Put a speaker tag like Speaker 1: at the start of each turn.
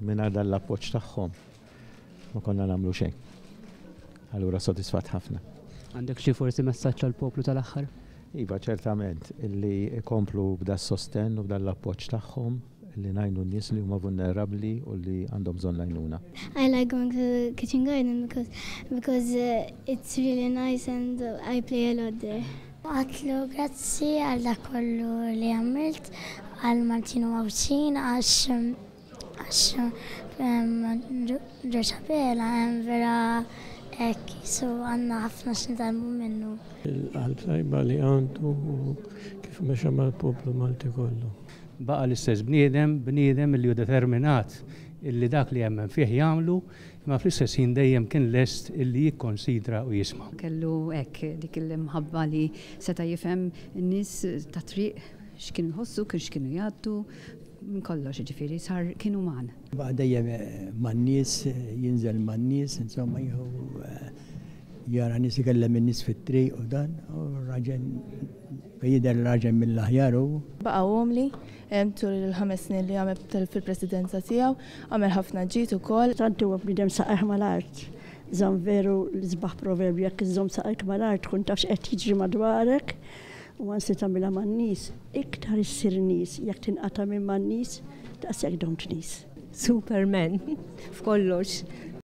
Speaker 1: mingħajr dan l-appoġġ tagħhom ma konna nagħmlu xejn. Allura sodisfatt ħafna.
Speaker 2: Għandek xi forsi messaġġ għall-poplu tal-aħħar?
Speaker 1: Iva, ċertament, illi ikomplu b'da sosten u b'da l-appoġġ tagħhom illi ngħinu n-nies li huma vulnerabbli u li għandhom bżonn għajnuna.
Speaker 3: I like going to Kitchen Garden because it's really nice and I play a lot there. Għatlu grazzi għal dak kollu li għamilt għal Martino Għawċin għax ġeċabela vera ekki, so għanna ħafna xnitalmu minnu.
Speaker 4: Il-qalb tajba li għandu kif meċa mal-poplu Malti kollu.
Speaker 2: Baqa l-istess bniedem li ju determinat illi dak li jemmen fih jagħmlu, ma fl-istess ħin dejjem kien lest illi jikkonsidra u jisma'.
Speaker 5: Kellu hekk dik il-mħabba li seta' jifhem in-nies ta' triq x'kienu jħossu, x'kienu jgħaddu, minn kollox ġifieri sar kienu magħna.
Speaker 6: Baqa dejjem man-nies, jinżel man-nies, insomma jara nies ikellem in-nies fit-triq u dan, u raġel jidher raġel mill-aħjar hu.
Speaker 7: Baqa' għomli tul il-5 snin li għamel fil-presidenza tiegħu, għamel ħafna ġid ukoll.
Speaker 8: Tant huwa bniedem saqajh mal-art. Żamm veru l-isbaħ proverbju jekk iżżomm saqajk mal-art tkun tafx qed jiġri madwarek. U għansi tagħmilha man-nies, iktar issir nies, jekk tinqata' minn man-nies, daqshekk don't nies.
Speaker 9: Superman f'kollox.